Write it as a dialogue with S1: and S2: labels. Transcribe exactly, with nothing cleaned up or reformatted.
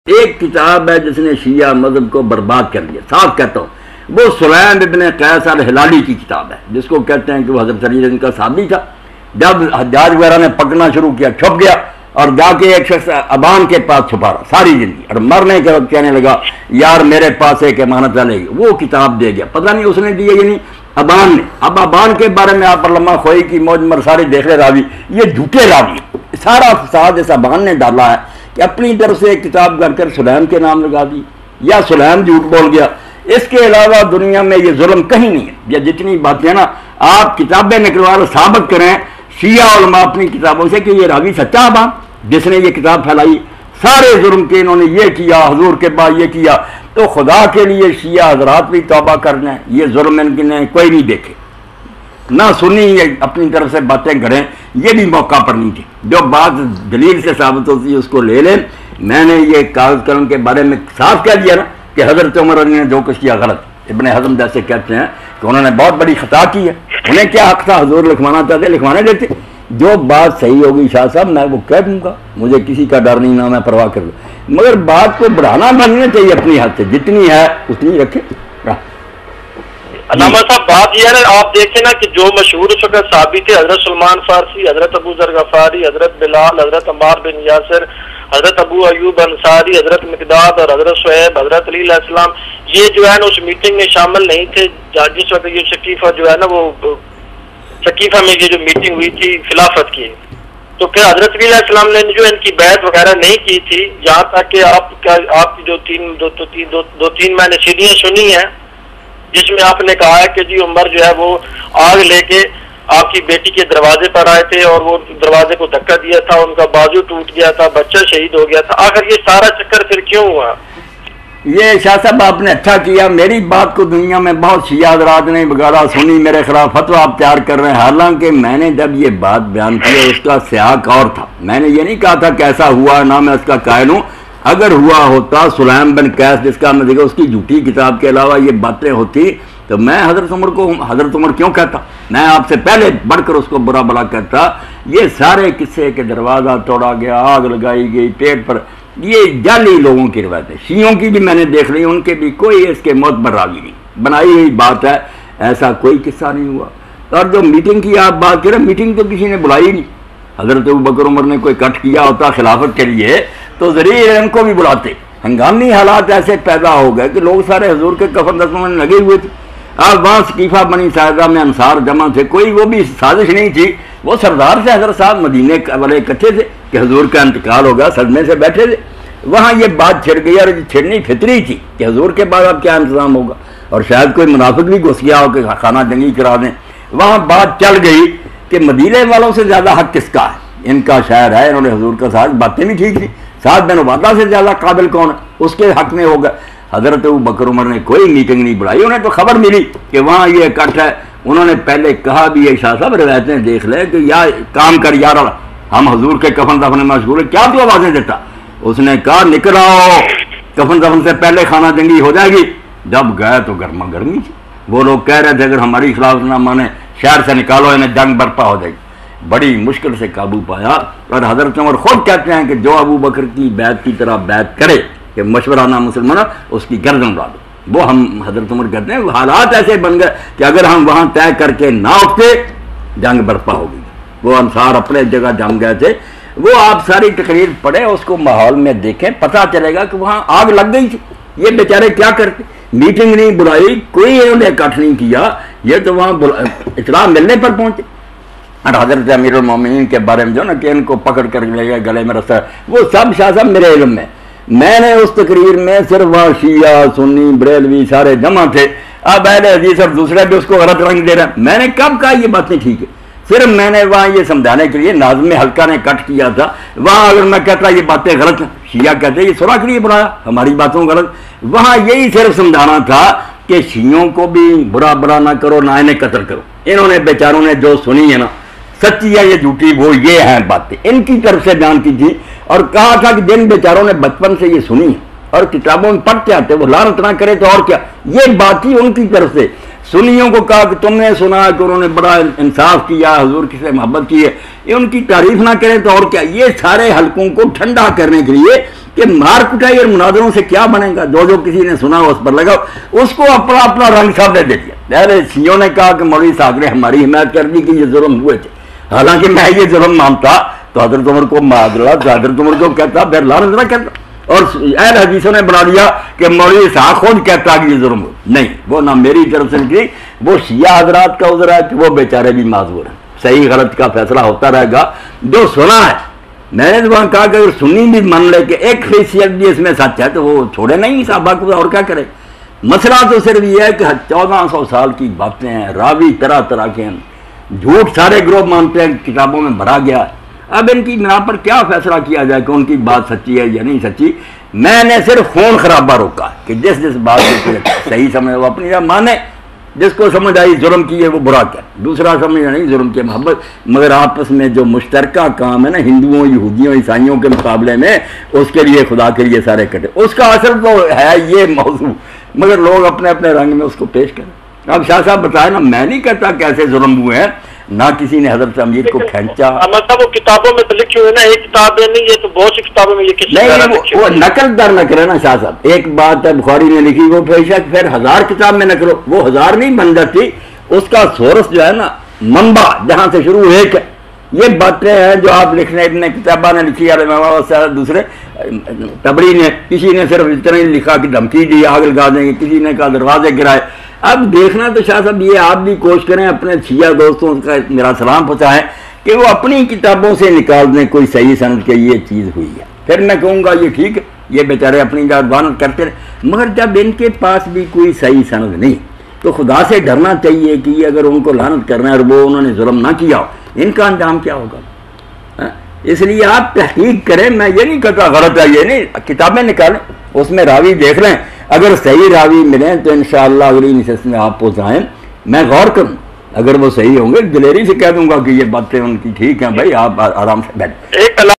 S1: ایک کتاب ہے جس نے شیعہ مذہب کو برباد کر دیا، صاف کہتا ہوں، وہ سلیم ابن قیس الہلالی کی کتاب ہے، جس کو کہتے ہیں کہ وہ حضرت علیہ ان کا صحابی تھا۔ جب حجاج وغیرہ نے پکڑنا شروع کیا، چھپ گیا اور جا کے ایک شخص ابان کے پاس چھپا رہا ساری زندگی، اور مرنے کے وقت کہنے لگا یار میرے پاس ایک امانت لے گی، وہ کتاب دے گیا، پتہ نہیں اس نے دی ہے یا نہیں، ابان نے۔ اب ابان کے بارے میں آپ علامہ خوئی کی موج مر سارے دیکھ رہے راوی، یہ جھوٹے راوی، سارا فساد اس ابان نے ڈالا ہے کہ اپنی طرف سے ایک کتاب کر کر سلیم کے نام لگا دی، یا سلیم جھوٹ بول گیا۔ اس کے علاوہ دنیا میں یہ ظلم کہیں نہیں ہے۔ یہ جتنی باتیں نا آپ کتابیں نکلوا کر ثابت کریں شیعہ علماء اپنی کتابوں سے کہ یہ راوی سچا ابان جس نے یہ کتاب پھیلائی، سارے ظلم کے انہوں نے یہ کیا، حضور کے بعد یہ کیا، تو خدا کے لیے شیعہ حضرات بھی توبہ کرنا ہے، یہ ظلم ان نے کوئی نہیں دیکھے، نہ سنی، یہ اپنی طرف سے باتیں گھڑیں، یہ بھی موقع پر نہیں تھی۔ جو بات دلیل سے ثابت ہوتی ہے اس کو لے لیں۔ میں نے یہ کاغذ قلم کے بارے میں صاف کہہ دیا نا کہ حضرت عمر نے جو کچھ کیا غلط، ابن حزم جیسے کہتے ہیں کہ انہوں نے بہت بڑی خطا کی ہے، انہیں کیا حق تھا، حضور لکھوانا چاہتے لکھوانے دیتے۔ جو بات صحیح ہوگی شاہ صاحب میں وہ کہہ دوں گا، مجھے کسی کا ڈر نہیں، نہ میں پرواہ کر لوں، مگر بات کو بڑھانا بننا چاہیے اپنی حد سے، جتنی ہے اتنی رکھے۔
S2: علامہ صاحب بات یہ ہے نا، آپ دیکھیں نا کہ جو مشہور اس وقت صحابی تھے، حضرت سلمان فارسی، حضرت ابو ذر غفاری، حضرت بلال، حضرت عمار بن یاسر، حضرت ابو ایوب انصاری، حضرت مقداد اور حضرت شعیب، حضرت علی علیہ السلام، یہ جو ہے نا اس میٹنگ میں شامل نہیں تھے جس وقت یہ شکیفہ جو ہے نا وہ شکیفہ میں یہ جو میٹنگ ہوئی تھی خلافت کی، تو پھر حضرت علی علیہ السلام نے جو ان کی بیعت وغیرہ نہیں کی تھی، یہاں تک کہ آپ کا آپ کی جو تین دو تین دو, دو تین میں نے سیڑھیاں سنی ہیں جس میں آپ نے کہا ہے کہ جی عمر جو ہے وہ آگ لے کے آپ کی بیٹی کے دروازے پر آئے تھے اور وہ دروازے کو دھکا دیا تھا، ان کا بازو ٹوٹ گیا تھا، بچہ شہید ہو گیا تھا، آخر یہ سارا چکر پھر کیوں ہوا؟
S1: یہ شاہ صاحب آپ نے اچھا کیا، میری بات کو دنیا میں بہت شیعہ حضرات نے وغیرہ سنی، میرے خلاف فتویٰ آپ تیار کر رہے ہیں، حالانکہ میں نے جب یہ بات بیان کی اس کا سیاق اور تھا، میں نے یہ نہیں کہا تھا کیسا ہوا، نہ میں اس کا قائل ہوں۔ اگر ہوا ہوتا سلیم بن قیس جس کا میں دیکھا اس کی جھوٹی کتاب کے علاوہ یہ باتیں ہوتی تو میں حضرت عمر کو حضرت عمر کیوں کہتا، میں آپ سے پہلے بڑھ کر اس کو برا بلا کہتا۔ یہ سارے قصے کے دروازہ توڑا گیا، آگ لگائی گئی پیٹ پر، یہ جعلی لوگوں کی روایتیں، شیعوں کی بھی میں نے دیکھ لی، ان کے بھی کوئی اس کے معتبر راوی نہیں، بنائی ہوئی بات ہے، ایسا کوئی قصہ نہیں ہوا۔ اور جو میٹنگ کی آپ بات کریں، میٹنگ تو کسی نے بلائی نہیں، حضرت ابوبکر عمر نے کوئی کٹ کیا ہوتا خلافت کے لیے تو ضرور ان کو بھی بلاتے۔ ہنگامی حالات ایسے پیدا ہو گئے کہ لوگ سارے حضور کے کفن دفن میں لگے ہوئے تھے، اب وہاں ثقیفہ بنی ساعدہ میں انصار جمع تھے، کوئی وہ بھی سازش نہیں تھی، وہ سردار سے حضرت صاحب مدینے والے اکٹھے تھے کہ حضور کا انتقال ہوگا، صدمے سے بیٹھے تھے، وہاں یہ بات چھڑ گئی اور چھڑنی فطری تھی کہ حضور کے بعد اب کیا انتظام ہوگا، اور شاید کوئی منافق بھی گھس گیا ہو کہ خانہ جنگی کرا دیں۔ وہاں بات چل گئی کہ مدینے والوں سے زیادہ حق کس کا ہے، ان کا شاعر ہے، انہوں نے حضور کا ساتھ، باتیں بھی ٹھیک تھی، ساتھ بن عبادہ سے زیادہ قابل کون ہے، اس کے حق میں ہوگا۔ حضرت ابوبکر عمر نے کوئی میٹنگ نہیں بلائی، انہیں تو خبر ملی کہ وہاں یہ اکٹھ ہے، انہوں نے پہلے کہا بھی ہے شاہ صاحب روایتیں دیکھ لیں کہ یا کام کر یار ہم حضور کے کفن دفن میں مشغول ہیں، کیا تو آوازیں دیتا، اس نے کہا نکل آؤ کفن دفن سے پہلے خانہ جنگی ہو جائے گی۔ جب گئے تو گرما گرمی تھی، وہ لوگ کہہ رہے تھے اگر ہماری خلاف نہ مانے شہر سے نکالو، انہیں جنگ برپا ہو جائے گی، بڑی مشکل سے قابو پایا۔ اور حضرت عمر خود کہتے ہیں کہ جو ابو بکر کی بیعت کی طرح بیعت کرے کہ مشورانہ مسلمان اس کی گردن اڑا دو، وہ ہم حضرت عمر کہتے ہیں حالات ایسے بن گئے کہ اگر ہم وہاں طے کر کے نہ اٹھتے جنگ برپا ہوگی۔ وہ انصار اپنے جگہ جم گئے تھے، وہ آپ ساری تقریر پڑھیں، اس کو ماحول میں دیکھیں، پتہ چلے گا کہ وہاں آگ لگ گئی تھی، یہ بیچارے کیا کرتے، میٹنگ نہیں بلائی، کوئی انہوں نے اکٹھ نہیں کیا، یہ تو وہاں اطلاع ملنے پر پہنچے۔ اور حضرت امیر المومنین کے بارے میں جو نا کہ ان کو پکڑ کر لے گئے گلے میں رسا، وہ سب شاہ صاحب میرے علم میں، میں نے اس تقریر میں صرف وہاں شیعہ سنی بریلوی سارے جمع تھے، اب اہل حدیث اور دوسرے بھی اس کو غلط رنگ دے رہے ہیں، میں نے کب کہا یہ باتیں ٹھیک ہے، صرف میں نے وہاں یہ سمجھانے کے لیے ناظم حلقہ نے کٹ کیا تھا، وہاں اگر میں کہتا یہ باتیں غلط ہیں، شیعہ کہتے یہ صلح کے لیے بلایا ہماری باتوں غلط، وہاں یہی صرف سمجھانا تھا کہ شیعوں کو بھی برا برا نہ کرو، نہ انہیں قتل کرو، انہوں نے بیچاروں نے جو سنی ہے نا سچی ہے یہ جھوٹی وہ یہ ہیں باتیں ان کی طرف سے بیان کی تھی، اور کہا تھا کہ جن بیچاروں نے بچپن سے یہ سنی اور کتابوں میں پڑھتے آتے وہ لعنت نہ کرے تو اور کیا، یہ بات تھی ان کی طرف سے۔ سنیوں کو کہا کہ تم نے سنا کہ انہوں نے بڑا انصاف کیا، حضور کی سے محبت کی ہے، یہ ان کی تعریف نہ کریں تو اور کیا. یہ سارے حلقوں کو ٹھنڈا کرنے کے لیے کہ مار کٹائی اور مناظروں سے کیا بنے گا، جو جو کسی نے سنا اس پر لگا، اس کو اپنا اپنا رنگ سب نے دے دیا. پہلے شیعوں نے کہا کہ مولوی اسحاق نے ہماری حمایت کر دی کہ یہ ظلم ہوئے تھے، حالانکہ میں یہ ظلم مانتا تو حضرت عمر کو معذرت تو حضرت عمر کو کہتا پھر لعنت نہ کرتا. اور اہل حدیثوں نے بنا دیا کہ مولوی اسحاق خود کہتا کہ یہ ظلم ہو. نہیں، وہ نہ میری طرف سے نکلی، وہ شیعہ حضرات کا عذر ہے کہ وہ بیچارے بھی معذور ہیں. صحیح غلط کا فیصلہ ہوتا رہے گا. جو سنا ہے میں نے تو وہاں کہا کہ اگر سنی بھی مان لے کہ ایک حیثیت بھی اس میں سچ ہے تو وہ چھوڑے نہیں صحابہ کو، اور کیا کرے. مسئلہ تو صرف یہ ہے کہ چودہ سو سال کی باتیں ہیں، راوی طرح طرح کے ہیں، جھوٹ سارے گروہ مانتے ہیں، کتابوں میں بھرا گیا ہے. اب ان کی بنا پر کیا فیصلہ کیا جائے کہ ان کی بات سچی ہے یا نہیں سچی. میں نے صرف خون خرابہ روکا کہ جس جس بات کو صحیح سمجھے وہ اپنی جگہ مانے، جس کو سمجھ آئی ظلم کی ہے وہ برا کیا، دوسرا سمجھا نہیں ظلم کی محبت. مگر آپس میں جو مشترکہ کام ہے نا ہندوؤں یہودیوں عیسائیوں کے مقابلے میں، اس کے لیے خدا کے لیے سارے کٹے. اس کا اثر تو ہے یہ موضوع، مگر لوگ اپنے اپنے رنگ میں اس کو پیش کریں. اب شاہ صاحب بتائے نا، میں نہیں کہتا کیسے ظلم ہوئے ہیں، نہ کسی نے حضرت امیر کو کھینچا.
S2: مطلب وہ کتابوں میں تو لکھی ہوئے نا، ایک کتاب ہے نہیں، یہ تو بہت سی کتابوں میں یہ کسی
S1: نہیں، وہ نقل در نہ کرے نا شاہ صاحب. ایک بات ہے بخاری نے لکھی وہ بے شک پھر ہزار کتاب میں نقلو، وہ ہزار نہیں بن جاتی. اس کا سورس جو ہے نا، منبع جہاں سے شروع ایک ہے. یہ باتیں ہیں جو آپ لکھنے ابن کتابہ نے لکھی ہے، دوسرے تبری نے، کسی نے صرف اتنا ہی لکھا کہ دھمکی دی آگ لگا دیں گے، کسی نے کہا دروازے گرائے. اب دیکھنا تو شاہ صاحب یہ آپ بھی کوشش کریں، اپنے شیعہ دوستوں کا میرا سلام پہنچائیں کہ وہ اپنی کتابوں سے نکال دیں کوئی صحیح سند کہ یہ چیز ہوئی ہے. پھر میں کہوں گا یہ ٹھیک ہے، یہ بیچارے اپنی جانب کرتے رہے. مگر جب ان کے پاس بھی کوئی صحیح سند نہیں تو خدا سے ڈرنا چاہیے کہ یہ اگر ان کو لعنت کرنا ہے اور وہ انہوں نے ظلم نہ کیا ہو، ان کا انجام کیا ہوگا. اس لیے آپ تحقیق کریں. میں یہ نہیں کہتا غلط ہے، یہ نہیں، کتابیں نکالیں، اس میں راوی دیکھ لیں، اگر صحیح راوی ملیں تو انشاءاللہ اگلی نشست میں آپ پہنچائیں، میں غور کروں. اگر وہ صحیح ہوں گے دلیری سے کہہ دوں گا کہ یہ باتیں ان کی ٹھیک ہیں، بھائی آپ آرام سے بیٹھیں.